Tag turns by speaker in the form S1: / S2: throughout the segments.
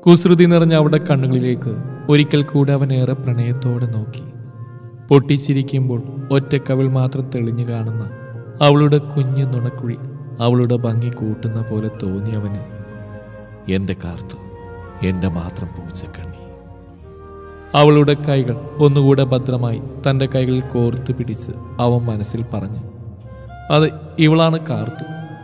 S1: കുസൃതി നിറഞ്ഞ അവളുടെ കണ്ണുകളിലേക്ക് ഒരിക്കൽ കൂടെ അവൻ ഏറെ പ്രണയത്തോടെ നോക്കി. പൊട്ടിച്ചിരിക്കുമ്പോൾ ഒറ്റക്കവിൾ മാത്രം തെളിഞ്ഞു കാണുന്ന അവളുടെ കുഞ്ഞു നുണക്കുഴി അവളുടെ ഭംഗി കൂട്ടുന്ന പോലെ തോന്നി അവന്. എൻ്റെ കാർത്തു, എൻ്റെ മാത്രം പൂച്ചക്കണ്ണി. അവളുടെ കൈകൾ ഒന്നുകൂടെ ഭദ്രമായി തൻ്റെ കൈകളിൽ കോർത്തു പിടിച്ച് അവൻ മനസ്സിൽ പറഞ്ഞു. അതെ, ഇവളാണ് കാർത്തു.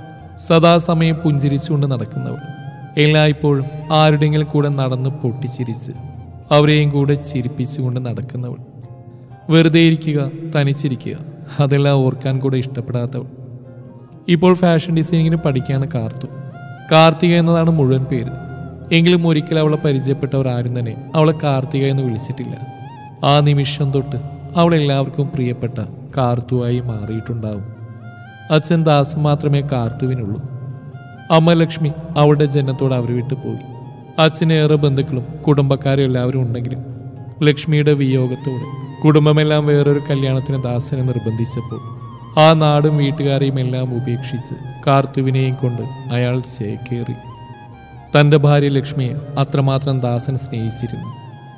S1: സദാസമയം പുഞ്ചിരിച്ചുകൊണ്ട് നടക്കുന്നവൾ. എല്ലായ്പ്പോഴും ആരുടെയെങ്കിലും കൂടെ നടന്ന് പൊട്ടിച്ചിരിച്ച് അവരെയും കൂടെ ചിരിപ്പിച്ചുകൊണ്ട് നടക്കുന്നവൾ. വെറുതെ ഇരിക്കുക, തനിച്ചിരിക്കുക, അതെല്ലാം ഓർക്കാൻ കൂടെ ഇഷ്ടപ്പെടാത്തവൾ. ഇപ്പോൾ ഫാഷൻ ഡിസൈനിങ്ങിന് പഠിക്കുകയാണ് കാർത്തു. കാർത്തിക എന്നതാണ് മുഴുവൻ പേര്. എങ്കിലും ഒരിക്കലും അവളെ പരിചയപ്പെട്ടവർ ആരും തന്നെ അവളെ കാർത്തിക എന്ന് വിളിച്ചിട്ടില്ല. ആ നിമിഷം തൊട്ട് അവൾ എല്ലാവർക്കും പ്രിയപ്പെട്ട കാർത്തുവായി മാറിയിട്ടുണ്ടാവും. അച്ഛൻ ദാസൻ മാത്രമേ കാർത്തുവിനുള്ളൂ. അമ്മ ലക്ഷ്മി അവളുടെ ജനത്തോട് അവർ വിട്ടു പോയി. അച്ഛനേറെ ബന്ധുക്കളും കുടുംബക്കാരും എല്ലാവരും ഉണ്ടെങ്കിലും ലക്ഷ്മിയുടെ വിയോഗത്തോടെ കുടുംബമെല്ലാം വേറൊരു കല്യാണത്തിന് ദാസനെ നിർബന്ധിച്ചപ്പോൾ ആ നാടും വീട്ടുകാരെയും എല്ലാം ഉപേക്ഷിച്ച് കാർത്തുവിനെയും കൊണ്ട് അയാൾ ചേക്കേറി. തൻ്റെ ഭാര്യ ലക്ഷ്മിയെ അത്രമാത്രം ദാസൻ സ്നേഹിച്ചിരുന്നു.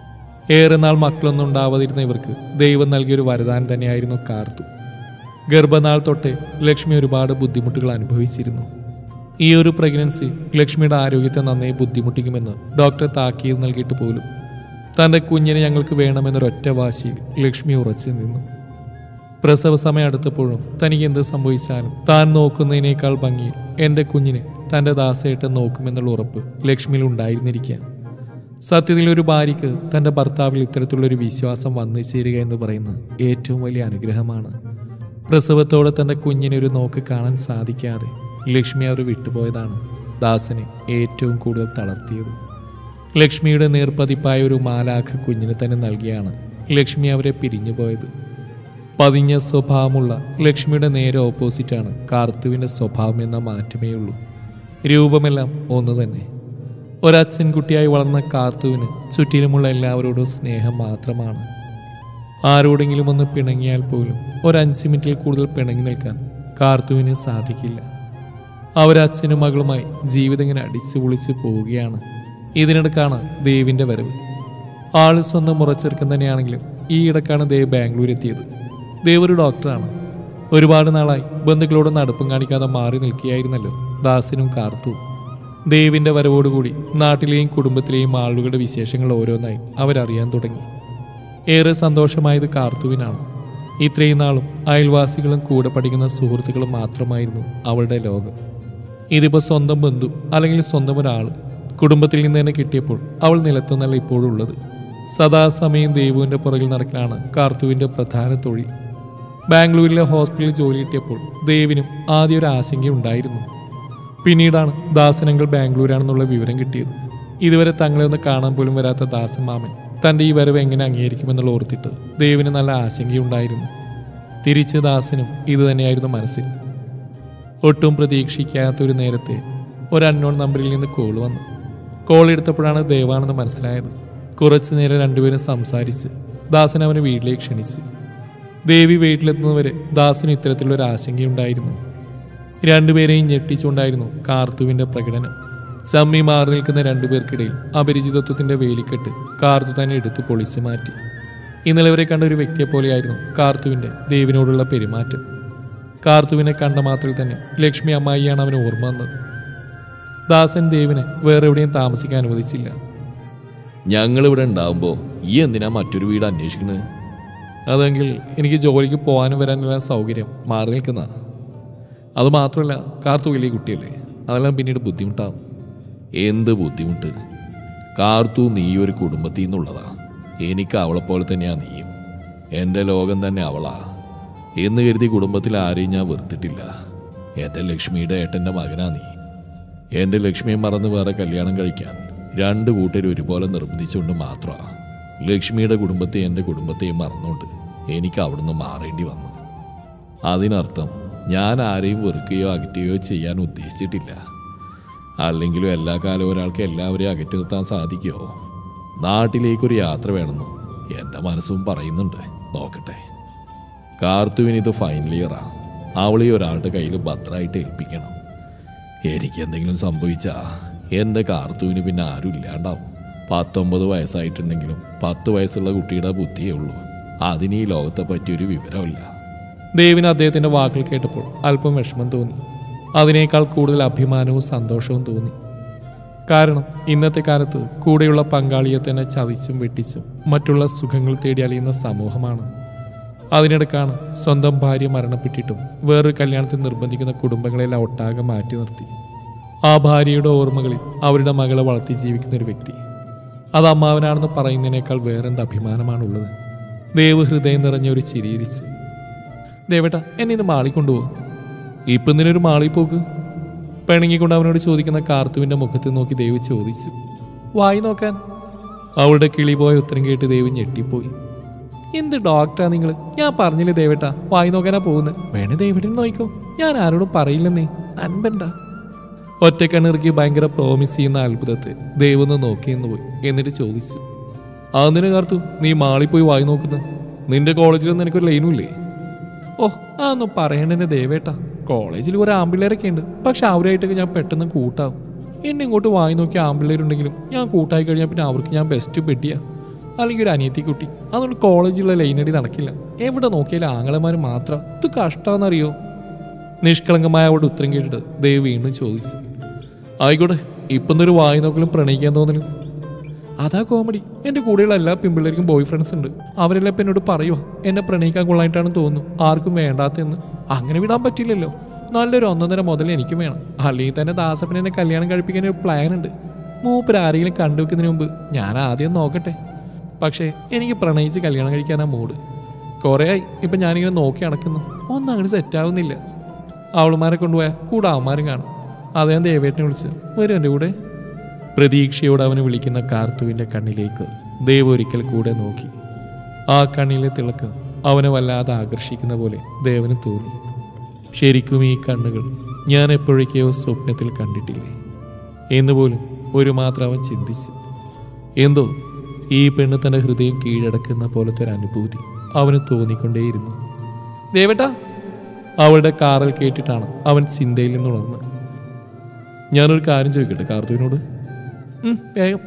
S1: ഏറെ നാൾ മക്കളൊന്നും ഉണ്ടാവാതിരുന്ന ഇവർക്ക് ദൈവം നൽകിയൊരു വരദാനം തന്നെയായിരുന്നു കാർത്തു. ഗർഭനാൾ തൊട്ടേ ലക്ഷ്മി ഒരുപാട് ബുദ്ധിമുട്ടുകൾ അനുഭവിച്ചിരുന്നു. ഈ ഒരു പ്രഗ്നൻസി ലക്ഷ്മിയുടെ ആരോഗ്യത്തെ നന്നായി ബുദ്ധിമുട്ടിക്കുമെന്ന് ഡോക്ടർ താക്കീത് നൽകിയിട്ട് പോലും തൻ്റെ കുഞ്ഞിനെ ഞങ്ങൾക്ക് വേണമെന്നൊരൊറ്റ വാശിയിൽ ലക്ഷ്മി ഉറച്ചു നിന്നു. പ്രസവ സമയം അടുത്തപ്പോഴും തനിക്ക് എന്ത് സംഭവിച്ചാലും താൻ നോക്കുന്നതിനേക്കാൾ ഭംഗിയിൽ എൻ്റെ കുഞ്ഞിനെ തൻ്റെ ദാസേട്ടൻ നോക്കുമെന്നുള്ള ഉറപ്പ് ലക്ഷ്മിയിൽ ഉണ്ടായിരുന്നിരിക്കുക. സത്യത്തിൽ ഒരു ഭാര്യയ്ക്ക് തൻ്റെ ഭർത്താവിൽ ഇത്തരത്തിലുള്ളൊരു വിശ്വാസം വന്നു ചേരുക എന്ന് പറയുന്നത് ഏറ്റവും വലിയ അനുഗ്രഹമാണ്. പ്രസവത്തോടെ തൻ്റെ കുഞ്ഞിനെ ഒരു നോക്ക് കാണാൻ സാധിക്കാതെ ലക്ഷ്മി അവർ വിട്ടുപോയതാണ് ദാസനെ ഏറ്റവും കൂടുതൽ തളർത്തിയത്. ലക്ഷ്മിയുടെ നേർപ്പതിപ്പായ ഒരു മാലാഖ കുഞ്ഞിനെ തന്നെ നൽകിയാണ് ലക്ഷ്മി അവരെ പിരിഞ്ഞു പോയത്. പതിഞ്ഞ സ്വഭാവമുള്ള ലക്ഷ്മിയുടെ നേരെ ഓപ്പോസിറ്റാണ് കാർത്തുവിൻ്റെ സ്വഭാവം എന്ന മാറ്റമേ ഉള്ളൂ. രൂപമെല്ലാം ഒന്ന് തന്നെ. ഒരച്ഛൻ കുട്ടിയായി വളർന്ന കാർത്തുവിന് ചുറ്റിലുമുള്ള എല്ലാവരോടും സ്നേഹം മാത്രമാണ്. ആരോടെങ്കിലും ഒന്ന് പിണങ്ങിയാൽ പോലും ഒരു 5 മിനിറ്റിൽ കൂടുതൽ പിണങ്ങി നിൽക്കാൻ കാർത്തുവിന് സാധിക്കില്ല. അവരച്ഛനും മകളുമായി ജീവിതം ഇങ്ങനെ അടിച്ചു പൊളിച്ച് പോവുകയാണ്. ഇതിനിടക്കാണ് ദേവിൻ്റെ വരവ്. ആള് സ്വന്തം മുറച്ചെറുക്കൻ തന്നെയാണെങ്കിലും ഈ ഇടക്കാണ് ദേവ് ബാംഗ്ലൂർ എത്തിയത്. ദേവ് ഒരു ഡോക്ടറാണ്. ഒരുപാട് നാളായി ബന്ധുക്കളോടൊന്നും അടുപ്പം കാണിക്കാതെ മാറി നിൽക്കുകയായിരുന്നല്ലോ ദാസനും കാർത്തുവും. ദേവിൻ്റെ വരവോടുകൂടി നാട്ടിലെയും കുടുംബത്തിലെയും ആളുകളുടെ വിശേഷങ്ങൾ ഓരോന്നായി അവരറിയാൻ തുടങ്ങി. ഏറെ സന്തോഷമായത് കാർത്തുവിനാണ്. ഇത്രയും നാളും അയൽവാസികളും കൂടെ പഠിക്കുന്ന സുഹൃത്തുക്കളും മാത്രമായിരുന്നു അവളുടെ ലോകം. ഇതിപ്പോൾ സ്വന്തം ബന്ധു അല്ലെങ്കിൽ സ്വന്തം ഒരാൾ കുടുംബത്തിൽ നിന്ന് തന്നെ കിട്ടിയപ്പോൾ അവൾ നിലത്തുന്നല്ല ഇപ്പോഴും ഉള്ളത്. സദാസമയം ദേവുവിൻ്റെ പുറകിൽ നടക്കലാണ് കാർത്തുവിൻ്റെ പ്രധാന തൊഴിൽ. ബാംഗ്ലൂരിലെ ഹോസ്പിറ്റലിൽ ജോലി കിട്ടിയപ്പോൾ ദേവിനും ആദ്യം ഒരു ആശങ്കയുണ്ടായിരുന്നു. പിന്നീടാണ് ദാസനങ്ങൾ ബാംഗ്ലൂരാണെന്നുള്ള വിവരം കിട്ടിയത്. ഇതുവരെ തങ്ങളെ ഒന്ന് കാണാൻ പോലും വരാത്ത ദാസൻ മാമൻ തൻ്റെ ഈ വരവ് എങ്ങനെ അംഗീകരിക്കുമെന്നുള്ള ഓർത്തിട്ട് ദേവിന് നല്ല ആശങ്കയുണ്ടായിരുന്നു. തിരിച്ച് ദാസനും ഇത് തന്നെയായിരുന്നു മനസ്സിൽ. ഒട്ടും പ്രതീക്ഷിക്കാത്തൊരു നേരത്തെ ഒരു അൺനോൺ നമ്പറിൽ നിന്ന് കോൾ വന്നു. കോൾ എടുത്തപ്പോഴാണ് ദേവാണെന്ന് മനസ്സിലായത്. കുറച്ചു നേരം രണ്ടുപേരും സംസാരിച്ച് ദാസൻ അവനെ വീട്ടിലേക്ക് ക്ഷണിച്ചു. ദേവി വീട്ടിലെത്തുന്നവരെ ദാസന് ഇത്തരത്തിലുള്ളൊരു ആശങ്കയുണ്ടായിരുന്നു. രണ്ടുപേരെയും ഞെട്ടിച്ചുകൊണ്ടായിരുന്നു കാർത്തുവിൻ്റെ പ്രകടനം. ചമ്മി മാറി നിൽക്കുന്ന രണ്ടുപേർക്കിടയിൽ അപരിചിതത്വത്തിൻ്റെ വേലിക്കെട്ട് കാർത്തു തന്നെ എടുത്തു പൊളിച്ചു മാറ്റി. ഇന്നലെ വരെ കണ്ട ഒരു വ്യക്തിയെ പോലെയായിരുന്നു കാർത്തുവിൻ്റെ ദേവിനോടുള്ള പെരുമാറ്റം. കാർത്തുവിനെ കണ്ട മാത്രയിൽ തന്നെ ലക്ഷ്മി അമ്മായിയാണ് അവന് ഓർമ്മ വന്നത്. ദാസൻ ദേവിനെ വേറെ എവിടെയും താമസിക്കാൻ അനുവദിച്ചില്ല.
S2: ഞങ്ങളിവിടെ ഉണ്ടാവുമ്പോൾ ഈ എന്തിനാ മറ്റൊരു വീട് അന്വേഷിക്കണത്?
S1: അതെങ്കിൽ എനിക്ക് ജോലിക്ക് പോകാനും വരാനുള്ള സൗകര്യം മാറി നിൽക്കുന്ന. അതുമാത്രമല്ല, കാർത്തു വലിയ കുട്ടിയല്ലേ, അതെല്ലാം പിന്നീട് ബുദ്ധിമുട്ടാകും.
S2: എന്ത് ബുദ്ധിമുട്ട്? കാർത്തു നീ ഒരു കുടുംബത്തിൽ നിന്നുള്ളതാ. എനിക്ക് അവളെപ്പോലെ തന്നെയാ നീയും. എൻ്റെ ലോകം തന്നെ അവളാ എന്ന് കരുതി കുടുംബത്തിൽ ആരെയും ഞാൻ വെറുത്തിട്ടില്ല. എൻ്റെ ലക്ഷ്മിയുടെ ഏട്ടൻ്റെ മകനാ നീ. എൻ്റെ ലക്ഷ്മിയെ മറന്ന് വേറെ കല്യാണം കഴിക്കാൻ രണ്ട് കൂട്ടരും ഒരുപോലെ നിർബന്ധിച്ചുകൊണ്ട് മാത്രമാണ് ലക്ഷ്മിയുടെ കുടുംബത്തെ എൻ്റെ കുടുംബത്തെയും മറന്നുകൊണ്ട് എനിക്ക് അവിടുന്ന് മാറേണ്ടി വന്നു. അതിനർത്ഥം ഞാൻ ആരെയും വെറുക്കുകയോ അകറ്റുകയോ ചെയ്യാൻ ഉദ്ദേശിച്ചിട്ടില്ല. അല്ലെങ്കിലും എല്ലാ കാലവും ഒരാൾക്ക് എല്ലാവരെയും അകറ്റി നിർത്താൻ സാധിക്കുമോ? നാട്ടിലേക്കൊരു യാത്ര വേണമെന്നോ എൻ്റെ മനസ്സും പറയുന്നുണ്ട്. നോക്കട്ടെ. കാർത്തുവിന് ഇത് ഫൈനൽ ഇയറാ. അവളെ ഒരാളുടെ കയ്യിൽ ഭദ്രമായിട്ട് ഏൽപ്പിക്കണം. എനിക്കെന്തെങ്കിലും സംഭവിച്ചാൽ എൻ്റെ കാർത്തുവിന് പിന്നെ ആരും ഇല്ലാണ്ടാവും. 19 വയസ്സായിട്ടുണ്ടെങ്കിലും 10 വയസ്സുള്ള കുട്ടിയുടെ ബുദ്ധിയേ ഉള്ളൂ. അതിന് ഈ ലോകത്തെ പറ്റിയൊരു വിവരമില്ല.
S1: ദേവിന് അദ്ദേഹത്തിൻ്റെ വാക്കുകൾ കേട്ടപ്പോൾ അല്പം വിഷമം തോന്നി. അതിനേക്കാൾ കൂടുതൽ അഭിമാനവും സന്തോഷവും തോന്നി. കാരണം ഇന്നത്തെ കാലത്ത് കൂടെയുള്ള പങ്കാളിയെ തന്നെ ചതിച്ചും വെട്ടിച്ചും മറ്റുള്ള സുഖങ്ങൾ തേടി അലയുന്ന സമൂഹമാണ്. അതിനിടക്കാണ് സ്വന്തം ഭാര്യ മരണപ്പെട്ടിട്ടും വേറൊരു കല്യാണത്തിന് നിർബന്ധിക്കുന്ന കുടുംബങ്ങളെല്ലാം ഒട്ടാകെ മാറ്റി നിർത്തി ആ ഭാര്യയുടെ ഓർമ്മകളിൽ അവരുടെ മകളെ വളർത്തി ജീവിക്കുന്ന ഒരു വ്യക്തി. അത് അമ്മാവനാണെന്ന് പറയുന്നതിനേക്കാൾ വേറെന്ത് അഭിമാനമാണുള്ളത്. ദേവ് ഹൃദയം നിറഞ്ഞ ഒരു ചിരിയിരിച്ചു. ദേവേട്ടാ, എന്നെ ഇന്ന് മാളി കൊണ്ടുപോകും. ഇപ്പം ഇതിനൊരു മാളി പോക്ക്? പിണങ്ങിക്കൊണ്ട് അവനോട് ചോദിക്കുന്ന കാർത്തുവിൻ്റെ മുഖത്ത് നോക്കി ദേവ് ചോദിച്ചു. വായി നോക്കാൻ. അവളുടെ കിളി പോയ ഉത്തരം കേട്ട് ദേവ് ഞെട്ടിപ്പോയി. എന്ത് ഡോക്ടറാ നിങ്ങൾ? ഞാൻ പറഞ്ഞില്ലേ ദേവേട്ടാ, വായി നോക്കാനാ പോകുന്നത്. വേണേ ദേവേട്ടൻ നോക്കോ, ഞാൻ ആരോടും പറയില്ലെന്നേ. അൻപണ്ട. ഒറ്റക്കണ്ണിറുക്കി ഭയങ്കര പ്രോമിസ് ചെയ്യുന്ന അത്ഭുതത്തെ ദേവ് ഒന്ന് നോക്കിയെന്ന് പോയി. എന്നിട്ട് ചോദിച്ചു, അതിന് കാർത്തു നീ മാളിപ്പോയി വായി നോക്കുന്നത്? നിന്റെ കോളേജിലൊന്നും എനിക്കൊരു ലൈനുമില്ലേ? ഓ, അതൊന്നും പറയണ്ടെന്നെ ദേവേട്ടാ. കോളേജിൽ ഒരു ആമ്പിള്ളേരൊക്കെ ഉണ്ട്, പക്ഷെ അവരായിട്ടൊക്കെ ഞാൻ പെട്ടെന്ന് കൂട്ടാവും. എന്നെ ഇങ്ങോട്ട് വായി നോക്കിയ ആമ്പിള്ളേരുണ്ടെങ്കിലും ഞാൻ കൂട്ടായി കഴിഞ്ഞാൽ പിന്നെ അവർക്ക് ഞാൻ ബെസ്റ്റ് പെട്ടിയാ, അല്ലെങ്കിൽ ഒരു അനിയത്തി കുട്ടി. അതുകൊണ്ട് കോളേജിലുള്ള ലൈനടി നടക്കില്ല. എവിടെ നോക്കിയാലും ആങ്ങളമാർ മാത്രം. ഇത് കഷ്ടമെന്നറിയോ? നിഷ്കളങ്കമായ അവളുടെ ഉത്തരം കേട്ടിട്ട് ദേവ് വീണ്ടും ചോദിച്ചു, ആയിക്കോട്ടെ, ഇപ്പം ഒരു വായി നോക്കലും പ്രണയിക്കാൻ തോന്നലും. അതാ കോമഡി. എൻ്റെ കൂടെയുള്ള എല്ലാ പെൺപിള്ളേർക്കും ബോയ് ഫ്രണ്ട്സ് ഉണ്ട്. അവരെല്ലാം ഇപ്പം എന്നോട് പറയുമോ എന്നെ പ്രണയിക്കാൻ കൊള്ളായിട്ടാണ് തോന്നുന്നു, ആർക്കും വേണ്ടാത്തെന്ന്. അങ്ങനെ വിടാൻ പറ്റില്ലല്ലോ. നല്ലൊരു 1.5 മുതൽ എനിക്കും വേണം. അല്ലെങ്കിൽ തന്നെ ദാസപ്പനെ എന്നെ കല്യാണം കഴിപ്പിക്കാൻ ഒരു പ്ലാൻ ഉണ്ട്. മൂപ്പര് ആരെങ്കിലും കണ്ടുവെക്കുന്നതിന് മുമ്പ് ഞാൻ ആദ്യം നോക്കട്ടെ. പക്ഷേ എനിക്ക് പ്രണയിച്ച് കല്യാണം കഴിക്കാനാ മൂഡ്. കുറേ ആയി ഇപ്പം ഞാനിങ്ങനെ നോക്കി നടക്കുന്നു. ഒന്നും അങ്ങനെ സെറ്റാവുന്നില്ല. അവളുമാരെ കൊണ്ടുപോയാൽ കൂടെ അവന്മാരും കാണും. അദ്ദേഹം ദേവേട്ടനെ വിളിച്ച് വരും എൻ്റെ കൂടെ. പ്രതീക്ഷയോട് അവനെ വിളിക്കുന്ന കാർത്തുവിൻ്റെ കണ്ണിലേക്ക് ദേവ് ഒരിക്കൽ കൂടെ നോക്കി. ആ കണ്ണിലെ തിളക്കം അവനെ വല്ലാതെ ആകർഷിക്കുന്ന പോലെ ദേവന് തോന്നി. ശരിക്കും ഈ കണ്ണുകൾ ഞാൻ എപ്പോഴേക്കോ സ്വപ്നത്തിൽ കണ്ടിട്ടില്ലേ എന്നുപോലും ഒരു മാത്രം അവൻ ചിന്തിച്ചു. എന്തോ ഈ പെണ്ണ് തൻ്റെ ഹൃദയം കീഴടക്കുന്ന പോലത്തെ ഒരു അനുഭൂതി അവന് തോന്നിക്കൊണ്ടേയിരുന്നു. ദേവേട്ടാ, അവളുടെ കാറൽ കേട്ടിട്ടാണ് അവൻ ചിന്തയിൽ നിന്നുണർന്ന്. ഞാനൊരു കാര്യം ചോദിക്കട്ടെ കാർത്തുവിനോട്? വേഗം.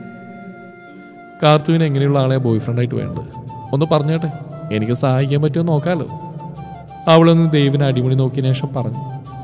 S1: കാർത്തുവിന് എങ്ങനെയുള്ള ആളെ ബോയ് ഫ്രണ്ടായിട്ട് വേണ്ടത്? ഒന്ന് പറഞ്ഞേട്ടെ, എനിക്ക് സഹായിക്കാൻ പറ്റുമോ നോക്കാമല്ലോ. അവളൊന്ന് ദേവിനെ അടിമുടി നോക്കിയ ശേഷം പറഞ്ഞു,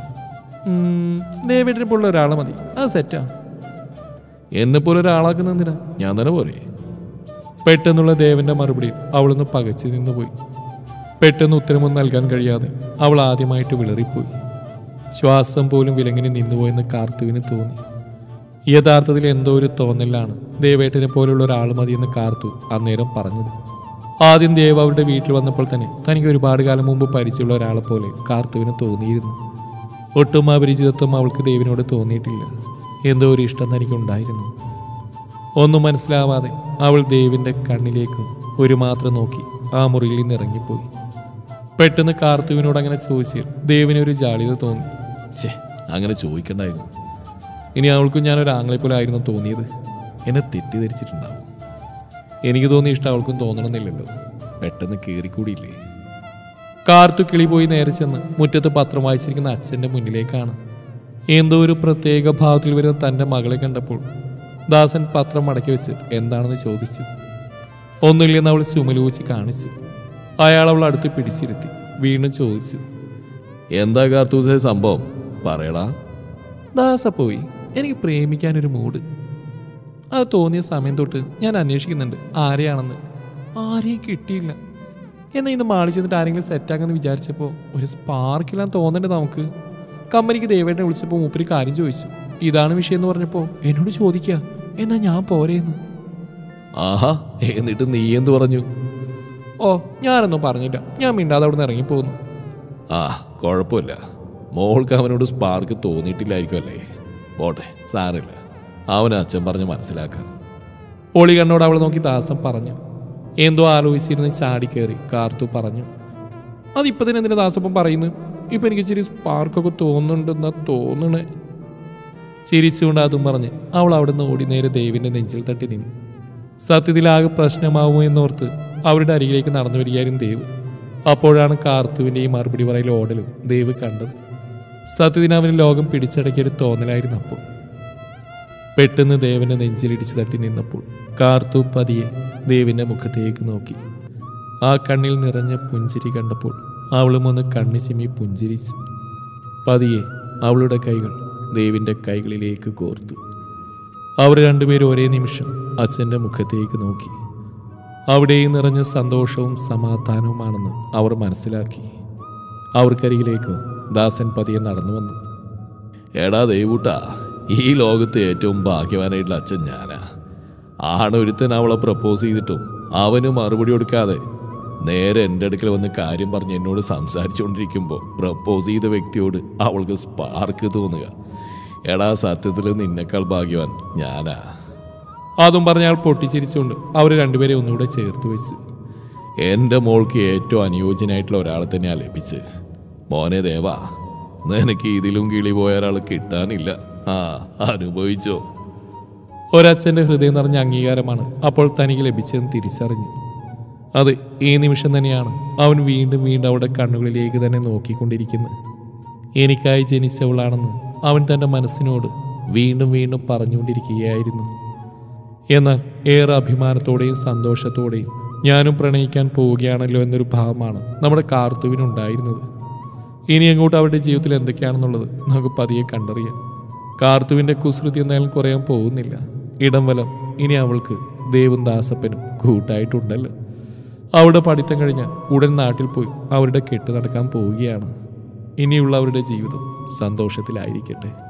S1: ദേവേട്ടിനെ പോലുള്ള ഒരാളെ മതി, അത് സെറ്റാ. എന്നെപ്പോലെ ഒരാളാക്കുന്നതിനാ, ഞാൻ തന്നെ പോരെ. പെട്ടെന്നുള്ള ദേവന്റെ മറുപടിയിൽ അവളൊന്ന് പകച്ചു നിന്നുപോയി. പെട്ടെന്ന് ഉത്തരമൊന്നും നൽകാൻ കഴിയാതെ അവൾ ആദ്യമായിട്ട് വിളറിപ്പോയി. ശ്വാസം പോലും വിലങ്ങിന് നിന്നുപോയെന്ന് കാർത്തുവിന് തോന്നി. യഥാർത്ഥത്തിൽ എന്തോ ഒരു തോന്നലാണ് ദേവേട്ടനെ പോലുള്ള ഒരാൾ മതിയെന്ന് കാർത്തു അന്നേരം പറഞ്ഞത്. ആദ്യം ദേവ് അവരുടെ വീട്ടിൽ വന്നപ്പോൾ തന്നെ തനിക്ക് ഒരുപാട് കാലം മുമ്പ് പരിചയമുള്ള ഒരാളെ പോലെ കാർത്തുവിന് തോന്നിയിരുന്നു. ഒട്ടും അപരിചിതത്വം അവൾക്ക് ദേവിനോട് തോന്നിയിട്ടില്ല. എന്തോ ഒരു ഇഷ്ടം തനിക്കുണ്ടായിരുന്നു. ഒന്നും മനസ്സിലാവാതെ അവൾ ദേവിൻ്റെ കണ്ണിലേക്ക് ഒരു മാത്രം നോക്കി ആ മുറിയിൽ നിന്ന് ഇറങ്ങിപ്പോയി. പെട്ടെന്ന് കാർത്തുവിനോട് അങ്ങനെ ചോദിച്ചാൽ ദേവിനൊരു ജാളിത തോന്നി.
S2: ശേ, അങ്ങനെ ചോദിക്കണ്ടായിരുന്നു.
S1: ഇനി അവൾക്കും ഞാനൊരു ആങ്ങളെ പോലെ ആയിരുന്നു തോന്നിയത്.
S2: എന്നെ തെറ്റിദ്ധരിച്ചിട്ടുണ്ടാവും.
S1: എനിക്ക് തോന്നിയ ഇഷ്ടം അവൾക്കും തോന്നണമെന്നില്ലല്ലോ.
S2: പെട്ടെന്ന് കയറിക്കൂടിയില്ലേ?
S1: കാർത്തു കിളി പോയി നേരെ ചെന്ന് മുറ്റത്ത് പത്രം വായിച്ചിരിക്കുന്ന അച്ഛൻ്റെ മുന്നിലേക്കാണ്. എന്തോ ഒരു പ്രത്യേക ഭാവത്തിൽ വരുന്ന തൻ്റെ മകളെ കണ്ടപ്പോൾ ദാസൻ പത്രം മടക്കി വെച്ച് എന്താണെന്ന് ചോദിച്ചു. ഒന്നുമില്ലെന്ന് അവൾ ചുമലൂച്ചി കാണിച്ചു. അയാൾ അവൾ അടുത്ത് പിടിച്ചിരുത്തി വീണ്ടും ചോദിച്ചു,
S2: എന്താ കാർത്തൂസേ സംഭവം, പറയടാ.
S1: ദാസ പോയി. എനിക്ക് പ്രേമിക്കാനൊരു മൂഡ്. അത് തോന്നിയ സമയം തൊട്ട് ഞാൻ അന്വേഷിക്കുന്നുണ്ട് ആരെയാണെന്ന്. ആരെയും കിട്ടിയില്ല. എന്നാൽ ഇന്ന് മാളി ചെന്നിട്ട് ആരെങ്കിലും സെറ്റാക്കാന്ന് വിചാരിച്ചപ്പോൾ ഒരു സ്പാർക്കില്ലാന്ന് തോന്നണ്ടേ നമുക്ക്. കമ്പനിക്ക് ദേവേട്ടനെ വിളിച്ചപ്പോൾ മൂപ്പര് കാര്യം ചോദിച്ചു. ഇതാണ് വിഷയം എന്ന് പറഞ്ഞപ്പോൾ എന്നോട് ചോദിക്കുക എന്നാ ഞാൻ പോരേന്ന്.
S2: ആഹാ, എന്നിട്ട് നീ എന്ത് പറഞ്ഞു?
S1: ഓ, ഞാനൊന്നും പറഞ്ഞില്ല. ഞാൻ മിണ്ടാതെ അവിടെ നിന്ന് ഇറങ്ങിപ്പോന്നു.
S2: ആ, കുഴപ്പമില്ല. മോൾക്ക് അവനോട് സ്പാർക്ക് തോന്നിയിട്ടില്ലായിരിക്കും അല്ലേ? പോട്ടെ, സാരമില്ല. അവന് അച്ഛൻ പറഞ്ഞ് മനസ്സിലാക്കാം.
S1: ഒളി കണ്ണോട് അവളെ നോക്കി ദാസൻ പറഞ്ഞു. എന്തോ ആലോചിച്ചിരുന്ന് ചാടിക്കയറി കാർത്തു പറഞ്ഞു, അതിപ്പോൾ തന്നെ എന്തിനാ ദാസപ്പം പറയുന്നു? ഇപ്പം എനിക്ക് ഇച്ചിരി സ്പാർക്കൊക്കെ തോന്നുന്നുണ്ടെന്നാ തോന്നണേ. ചിരിച്ചുകൊണ്ട് അതും പറഞ്ഞ് അവൾ അവിടെ നിന്ന് ഓടി നേരെ ദേവിൻ്റെ നെഞ്ചിൽ തട്ടി നിന്നു. സത്യത്തിലാകെ പ്രശ്നമാവുമോ എന്നോർത്ത് അവരുടെ അരികിലേക്ക് നടന്നു വരികയായിരുന്നു ദേവ്. അപ്പോഴാണ് കാർത്തുവിൻ്റെയും മറുപടി പറയൽ ഓടലും ദേവ് കണ്ടത്. സത്യത്തിന് അവന് ലോകം പിടിച്ചടക്കിയൊരു തോന്നലായിരുന്നു അപ്പോൾ. പെട്ടെന്ന് ദേവന്റെ നെഞ്ചിലിടിച്ച് തട്ടി നിന്നപ്പോൾ കാർത്തു പതിയെ ദേവിന്റെ മുഖത്തേക്ക് നോക്കി. ആ കണ്ണിൽ നിറഞ്ഞ പുഞ്ചിരി കണ്ടപ്പോൾ അവളും ഒന്ന് കണ്ണി ചിമ്മി പുഞ്ചിരിച്ചു. പതിയെ അവളുടെ കൈകൾ ദേവിന്റെ കൈകളിലേക്ക് കോർത്തു. അവർ രണ്ടുപേരും ഒരേ നിമിഷം അച്ഛൻ്റെ മുഖത്തേക്ക് നോക്കി. അവിടെയും നിറഞ്ഞ സന്തോഷവും സമാധാനവുമാണെന്ന് അവർ മനസ്സിലാക്കി. അവർക്കരികിലേക്ക് ദാസൻ പതിയെ നടന്നു വന്നു.
S2: എടാ ദേവൂട്ടാ, ഈ ലോകത്ത് ഏറ്റവും ഭാഗ്യവാനായിട്ടുള്ള അച്ഛൻ ഞാനാ. ആണൊരുത്തൻ അവളെ പ്രപ്പോസ് ചെയ്തിട്ടും അവന് മറുപടി കൊടുക്കാതെ നേരെ എൻ്റെ അടുക്കൽ വന്ന് കാര്യം പറഞ്ഞ് എന്നോട് സംസാരിച്ചുകൊണ്ടിരിക്കുമ്പോൾ പ്രപ്പോസ് ചെയ്ത വ്യക്തിയോട് അവൾക്ക് സ്പാർക്ക് തോന്നുക. എടാ, സത്യത്തിൽ നിന്നേക്കാൾ ഭാഗ്യവാൻ ഞാനാ.
S1: അതും പറഞ്ഞ ആൾ പൊട്ടിച്ചിരിച്ചുകൊണ്ട് അവർ രണ്ടുപേരെ ഒന്നുകൂടെ ചേർത്ത് വെച്ചു.
S2: എൻ്റെ മോൾക്ക് ഏറ്റവും അനുയോജ്യനായിട്ടുള്ള ഒരാളെ തന്നെയാണ് ലഭിച്ച്. മോനെ ദേവാ, നിനക്ക് ഇതിലും കിളി പോയ ഒരാൾ കിട്ടാനില്ല. അനുഭവിച്ചോ.
S1: ഒരച്ഛൻ്റെ ഹൃദയം നിറഞ്ഞ അംഗീകാരമാണ് അപ്പോൾ തനിക്ക് ലഭിച്ചതെന്ന് തിരിച്ചറിഞ്ഞു. അതെ, ഈ നിമിഷം തന്നെയാണ് അവൻ വീണ്ടും വീണ്ടും അവളുടെ കണ്ണുകളിലേക്ക് തന്നെ നോക്കിക്കൊണ്ടിരിക്കുന്നത്. എനിക്കായി ജനിച്ചവളാണെന്ന് അവൻ തൻ്റെ മനസ്സിനോട് വീണ്ടും വീണ്ടും പറഞ്ഞുകൊണ്ടിരിക്കുകയായിരുന്നു. എന്നാൽ ഏറെ അഭിമാനത്തോടെയും സന്തോഷത്തോടെയും ഞാനും പ്രണയിക്കാൻ പോവുകയാണല്ലോ എന്നൊരു ഭാവമാണ് നമ്മുടെ കാർത്തുവിനുണ്ടായിരുന്നത്. ഇനി അങ്ങോട്ട് അവരുടെ ജീവിതത്തിൽ എന്തൊക്കെയാണെന്നുള്ളത് നമുക്ക് പതിയെ കണ്ടറിയാം. കാർത്തുവിൻ്റെ കുസൃതി എന്തായാലും കുറയാൻ പോകുന്നില്ല. ഇടംവലം ഇനി അവൾക്ക് ദേവും ദാസപ്പനും കൂട്ടായിട്ടുണ്ടല്ലോ. അവളുടെ പഠിത്തം കഴിഞ്ഞാൽ ഉടൻ നാട്ടിൽ പോയി അവരുടെ കെട്ട് നടക്കാൻ പോവുകയാണ്. ഇനിയുള്ള അവരുടെ ജീവിതം സന്തോഷത്തിലായിരിക്കട്ടെ.